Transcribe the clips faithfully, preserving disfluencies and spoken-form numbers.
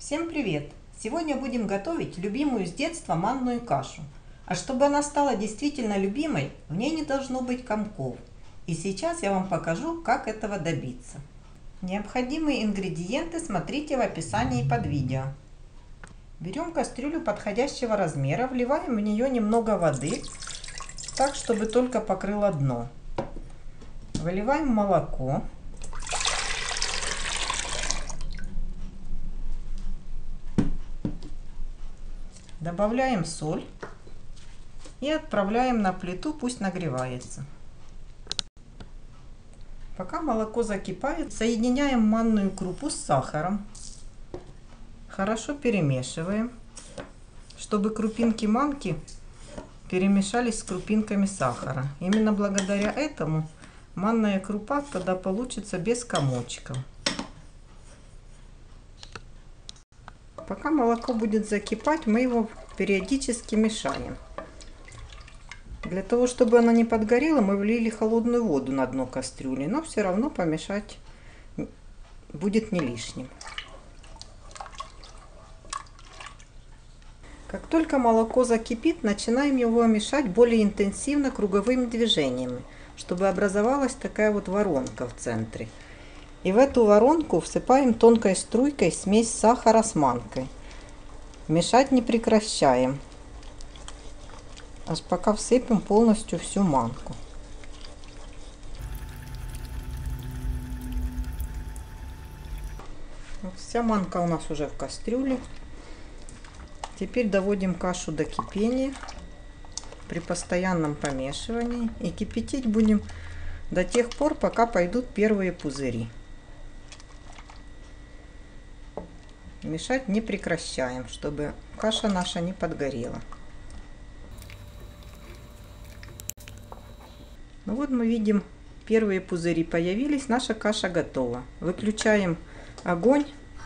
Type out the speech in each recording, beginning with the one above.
Всем привет! Сегодня будем готовить любимую с детства манную кашу. А чтобы она стала действительно любимой, в ней не должно быть комков. И сейчас я вам покажу, как этого добиться. Необходимые ингредиенты смотрите в описании под видео. Берем кастрюлю подходящего размера, вливаем в нее немного воды, так чтобы только покрыло дно. Выливаем молоко. Добавляем соль и отправляем на плиту, пусть нагревается. Пока молоко закипает, соединяем манную крупу с сахаром. Хорошо перемешиваем, чтобы крупинки манки перемешались с крупинками сахара. Именно благодаря этому манная крупа тогда получится без комочков. Пока молоко будет закипать, мы его периодически мешаем. Для того, чтобы оно не подгорело, мы влили холодную воду на дно кастрюли, но все равно помешать будет не лишним. Как только молоко закипит, начинаем его мешать более интенсивно круговыми движениями, чтобы образовалась такая вот воронка в центре. И в эту воронку всыпаем тонкой струйкой смесь сахара с манкой. Мешать не прекращаем, аж пока всыпем полностью всю манку. Вот вся манка у нас уже в кастрюле. Теперь доводим кашу до кипения при постоянном помешивании. И кипятить будем до тех пор, пока пойдут первые пузыри. Мешать не прекращаем, чтобы каша наша не подгорела. Ну вот мы видим, первые пузыри появились, наша каша готова. Выключаем огонь.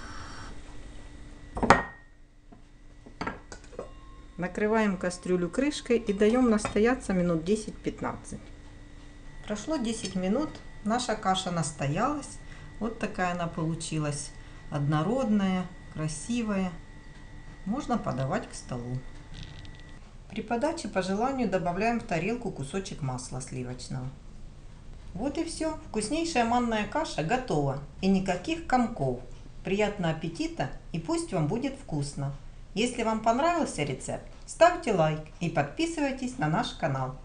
Накрываем кастрюлю крышкой и даем настояться минут десять-пятнадцать. Прошло десять минут, наша каша настоялась. Вот такая она получилась, однородная, красивая. Можно подавать к столу. При подаче по желанию добавляем в тарелку кусочек масла сливочного. Вот и все. Вкуснейшая манная каша готова. И никаких комков. Приятного аппетита и пусть вам будет вкусно. Если вам понравился рецепт, ставьте лайк и подписывайтесь на наш канал.